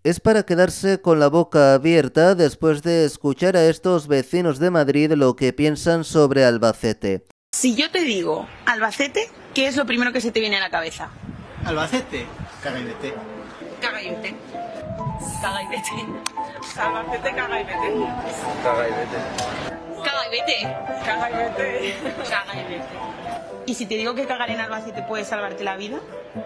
Es para quedarse con la boca abierta después de escuchar a estos vecinos de Madrid lo que piensan sobre Albacete. Si yo te digo Albacete, ¿qué es lo primero que se te viene a la cabeza? Albacete, caga y vete. Caga y vete. Caga y vete. Albacete, caga y vete. Caga y vete. Caga y vete. Caga y vete. Caga y vete. ¿Y si te digo que cagar en Albacete puede salvarte la vida?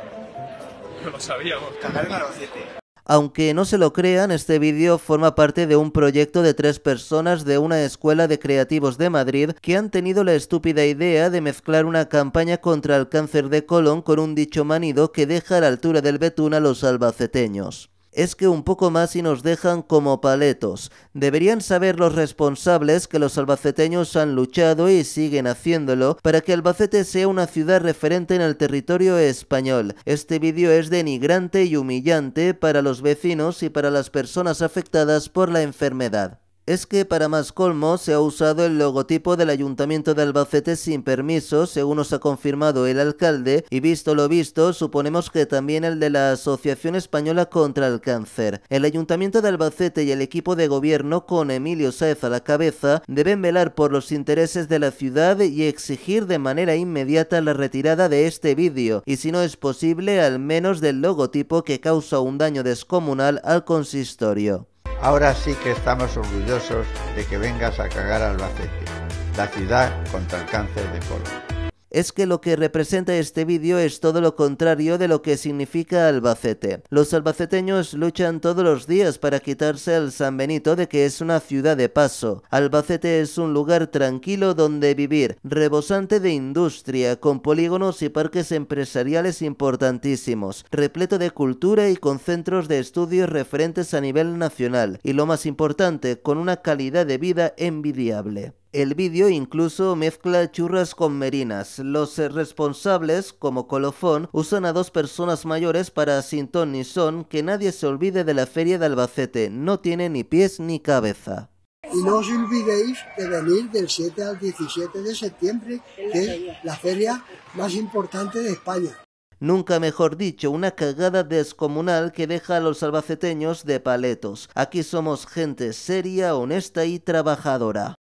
No lo sabíamos. Cagar en Albacete. Aunque no se lo crean, este vídeo forma parte de un proyecto de 3 personas de una escuela de creativos de Madrid que han tenido la estúpida idea de mezclar una campaña contra el cáncer de colon con un dicho manido que deja a la altura del betún a los albaceteños. Es que un poco más y nos dejan como paletos. Deberían saber los responsables que los albaceteños han luchado y siguen haciéndolo para que Albacete sea una ciudad referente en el territorio español. Este vídeo es denigrante y humillante para los vecinos y para las personas afectadas por la enfermedad. Es que para más colmo se ha usado el logotipo del Ayuntamiento de Albacete sin permiso, según nos ha confirmado el alcalde, y visto lo visto, suponemos que también el de la Asociación Española contra el Cáncer. El Ayuntamiento de Albacete y el equipo de gobierno, con Emilio Sáez a la cabeza, deben velar por los intereses de la ciudad y exigir de manera inmediata la retirada de este vídeo, y si no es posible, al menos del logotipo que causa un daño descomunal al consistorio. Ahora sí que estamos orgullosos de que vengas a cagar a Albacete, la ciudad contra el cáncer de colon. Es que lo que representa este vídeo es todo lo contrario de lo que significa Albacete. Los albaceteños luchan todos los días para quitarse al San Benito de que es una ciudad de paso. Albacete es un lugar tranquilo donde vivir, rebosante de industria, con polígonos y parques empresariales importantísimos, repleto de cultura y con centros de estudios referentes a nivel nacional, y lo más importante, con una calidad de vida envidiable. El vídeo incluso mezcla churras con merinas. Los responsables, como colofón, usan a 2 personas mayores para sin ton ni son que nadie se olvide de la feria de Albacete. No tiene ni pies ni cabeza. Y no os olvidéis de venir del 7 al 17 de septiembre, que es la feria más importante de España. Nunca mejor dicho, una cagada descomunal que deja a los albaceteños de paletos. Aquí somos gente seria, honesta y trabajadora.